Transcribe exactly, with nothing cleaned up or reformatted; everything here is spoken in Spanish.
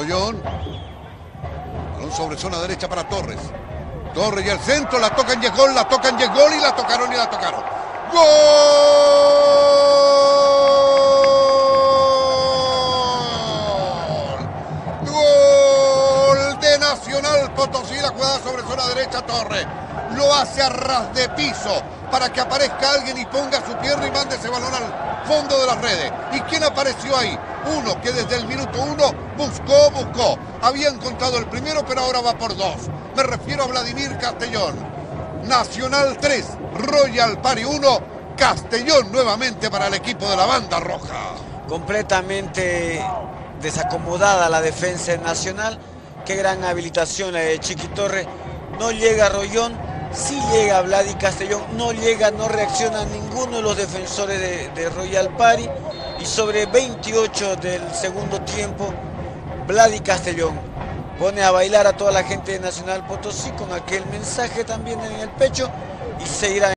Rollón. Balón sobre zona derecha para Torres. Torres y el centro, la tocan y es gol, la tocan y es gol y la tocaron y la tocaron. ¡Gol! ¡Gol de Nacional Potosí! La jugada sobre zona derecha, Torres. Lo hace a ras de piso para que aparezca alguien y ponga su pierna y mande ese balón al fondo de las redes. ¿Y quién apareció ahí? Uno que desde el minuto uno buscó, buscó. Había encontrado el primero, pero ahora va por dos. Me refiero a Vladimir Castellón. Nacional tres, Royal Pari uno. Castellón nuevamente para el equipo de la banda roja. Completamente desacomodada la defensa Nacional. Qué gran habilitación la de Chiqui Torres. No llega Rollón, sí llega Vladi Castellón. No llega, no reacciona ninguno de los defensores de, de Royal Pari. Y sobre veintiocho del segundo tiempo, Vladi Castellón pone a bailar a toda la gente de Nacional Potosí con aquel mensaje también en el pecho y se irá.